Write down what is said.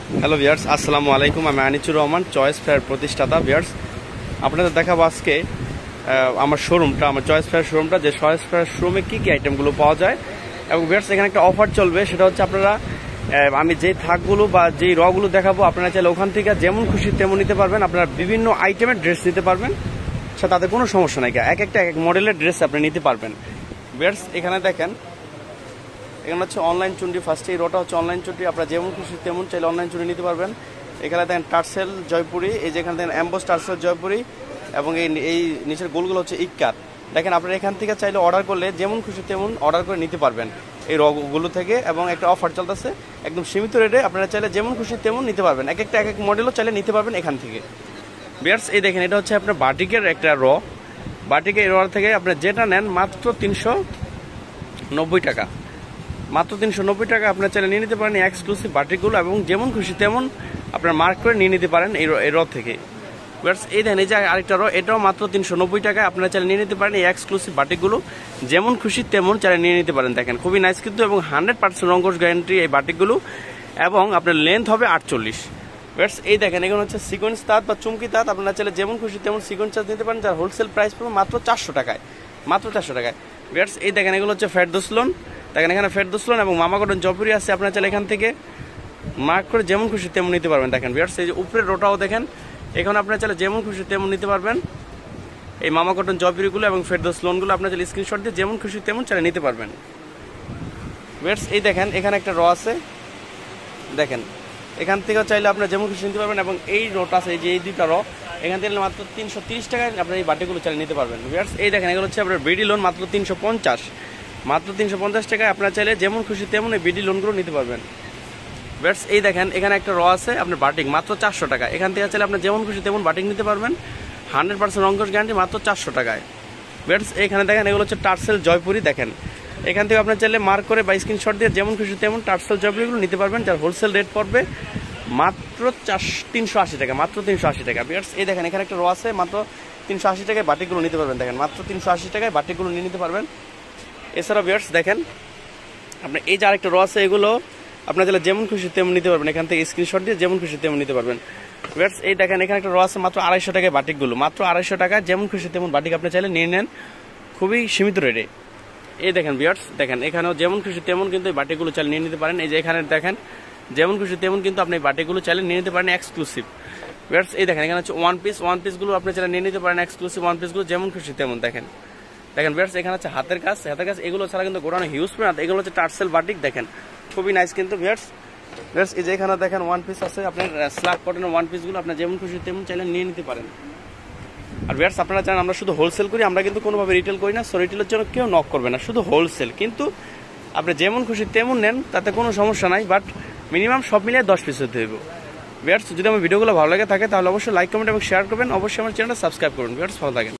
Hello viewers, আসসালামু আলাইকুম। আমি আনিচুর রহমান, চয়েস ফেয়ার প্রতিষ্ঠাতা। ভিউয়ার্স, আপনাদের দেখাবো আজকে আমার শোরুমটা, আমার চয়েস ফেয়ার শোরুমটা, যে চয়েস ফেয়ার শোরুমে কী কী আইটেমগুলো পাওয়া যায়। এবং ভিউয়ার্স, এখানে একটা অফার চলবে, সেটা হচ্ছে আপনারা আমি যেই থাকগুলো বা যেই রগুলো দেখাবো, আপনারা চাইলে ওখান থেকে যেমন খুশি তেমন নিতে পারবেন। আপনারা বিভিন্ন আইটেমের ড্রেস নিতে পারবেন, সে তাতে কোনো সমস্যা নাই। এক একটা এক মডেলের ড্রেস আপনি নিতে পারবেন। ভিউয়ার্স, এখানে দেখেন, এখানে হচ্ছে অনলাইন চুন্ডি। ফার্স্টে এই রোটা হচ্ছে অনলাইন চুন্ডি, আপনারা যেমন খুশি তেমন চাইলে অনলাইন চুন্ডি নিতে পারবেন। এখানে দেখেন টার্সেল জয়পুরি, এই যে এখানে দেখেন অ্যাম্বোস টার্সেল জয়পুরি, এবং এই নিচের গোলগুলো হচ্ছে ইক্কাত। দেখেন, আপনারা এখান থেকে চাইলে অর্ডার করলে যেমন খুশি তেমন অর্ডার করে নিতে পারবেন এই রগুলো থেকে। এবং একটা অফার চলতেছে একদম সীমিত রেটে, আপনারা চাইলে যেমন খুশি তেমন নিতে পারবেন। এক একটা এক এক মডেলও চাইলে নিতে পারবেন এখান থেকে। ভিউয়ার্স, এই দেখেন, এটা হচ্ছে আপনার বাটিকের একটা বাটিকের র থেকে আপনার যেটা নেন মাত্র 390 টাকা। মাত্র 390 টাকা আপনার চাইলে নিয়ে নিতে পারেন এক্সক্লুসিভ বাটিকগুলো, এবং যেমন খুশি তেমন আপনার মার্ক করে নিয়ে নিতে পারেন এই র থেকে। এই দেন, এই যে আরেকটা এটাও মাত্র 390 টাকায় আপনারা চাইলে নিয়ে নিতে পারেন এই এক্সক্লুসিভ বাটিকগুলো। যেমন খুশি তেমন চাইলে নিয়ে নিতে পারেন। দেখেন, খুবই নাইস কিন্তু, এবং 100% রঙ্গস গ্যারান্টি এই বাটিকগুলো, এবং আপনার লেন্থ হবে 48। এই দেখেন, এগুলো হচ্ছে সিকোয়েন্স তাঁত বা চুমকি তাঁত। আপনারা চাইলে যেমন খুশি তেমন সিকোয়েন্স তাঁত নিতে পারেন, যার হোলসেল প্রাইস পড়বে মাত্র 400 টাকায়। মাত্র 400 টাকায়। এই দেখেন, এগুলো হচ্ছে ফেরদৌসলন। দেখেন, এখানে ফেরদৌসলন এবং মামা কটন জয়পুরি আছে। আপনারা চাইলে এখান থেকে মার্ক করে যেমন খুশি তেমন নিতে পারবেন। দেখেন ভিউয়ার্স, এই যে উপরের রোটাও দেখেন, এখানে আপনারা চাইলে যেমন খুশি তেমন নিতে পারবেন এই মামা কটন জয়পুরিগুলো এবং ফেরদৌসলনগুলো। আপনারা চাইলে স্ক্রিনশট দিয়ে যেমন খুশি তেমন চাইলে নিতে পারবেন। ভিউয়ার্স, এই দেখেন, এখানে একটা আছে। দেখেন, এখান থেকেও চাইলে আপনারা যেমন খুশি নিতে পারবেন। এবং এই রোটা আছে, এই যে এই দুইটা এখান থেকে মাত্র 330 টাকায় আপনারা এই বাটিগুলো চাইলে নিতে পারবেন। ভিউয়ার্স, এই দেখেন, এগুলো হচ্ছে আপনার বিডি লোন, মাত্র 350। মাত্র 350 টাকায় আপনারা চাইলে যেমন খুশি তেমন এই বিডি লোনগুলো নিতে পারবেন। ভিউয়ার্স, এই দেখেন, এখানে একটা আছে আপনার বাটিক, মাত্র 400 টাকা। এখান থেকে চাইলে আপনার যেমন খুশি তেমন বাটিক নিতে পারবেন, 100% রঙ্গস গ্যারান্টি, মাত্র 400 টাকায়। ভিউয়ার্স, এখানে দেখেন, এগুলো হচ্ছে টার্সেল জয়পুরি। দেখেন, এখান থেকে আপনার চাইলে মার্ক করে বা স্ক্রিনশট দিয়ে যেমন খুশি তেমন টার্সেল জয়পুরিগুলো নিতে পারবেন, যার হোলসেল রেট পড়বে মাত্র 380 টাকা। মাত্র 380 টাকা। ভিউয়ার্স, এই দেখেন, এখানে একটা আছে, মাত্র 380 টাকায় বাটিকগুলো নিতে পারবেন। দেখেন, মাত্র 380 টাকায় বাটিকগুলো নিয়ে নিতে পারবেন। এছাড়াও ভিউয়ার্স, দেখেন, আপনার এই যে আরেকটা আছে, এগুলো আপনার চাইলে যেমন খুশি তেমন নিতে পারবেন। এখান থেকে স্ক্রিনশট দিয়ে যেমন খুশি তেমন নিতে পারবেন। ভিউয়ার্স, এই দেখেন, এখানে একটা আছে, মাত্র 250 টাকায় বাটিকগুলো। মাত্র 250 টাকায় যেমন খুশি তেমন বাটিক আপনি চাইলে নিয়ে নেন, খুবই সীমিত রেটে। এই দেখেন ভিউয়ার্স, দেখেন, এখানেও যেমন খুশি তেমন কিন্তু এই বাটিকগুলো চাইলে নিয়ে নিতে পারেন। এই যে এখানে দেখেন, যেমন খুশি তেমন কিন্তু আপনি বাটিকগুলো চাইলে নিয়ে নিতে পারেন এক্সক্লুসিভ। ভিউয়ার্স, এই দেখেন, এখানে হচ্ছে ওয়ান পিসগুলো আপনি চাইলে নিয়ে নিতে পারেন এক্সক্লুসিভ ওয়ান পিসগুলো, যেমন খুশি তেমন। দেখেন ভিউয়ার্স, এখানে হচ্ছে হাতের কাজ। এগুলো ছাড়া কিন্তু গোড়ানো হিউজ না, এগুলো হচ্ছে টার্সেল বাটিক। দেখেন, খুবই নাইস কিন্তু ভিউয়ার্স। এই যে এখানে দেখেন ওয়ান পিস আছে, আপনার স্ল্যাক কটনের ওয়ান পিসগুলো আপনার যেমন খুশি তেমন চাইলে নিয়ে নিতে পারেন। আর ভিউয়ার্স, আপনারা জানেন আমরা শুধু হোলসেল করি, আমরা কিন্তু কোনোভাবে রিটেল করি না। সো রিটেলের জন্য কেউ নক করবে না, শুধু হোলসেল। কিন্তু আপনি যেমন খুশি তেমন নেন, তাতে কোনো সমস্যা নাই, বাট মিনিমাম সব মিলিয়ে 10 পিস হতে হবে। ভিউয়ার্স, যদি আমার ভিডিওগুলো ভালো লাগে থাকে তাহলে অবশ্যই লাইক, কমেন্ট এবং শেয়ার করবেন। অবশ্যই আমার চ্যানেলটা সাবস্ক্রাইব করুন। ভিউয়ার্স, ভালো থাকেন।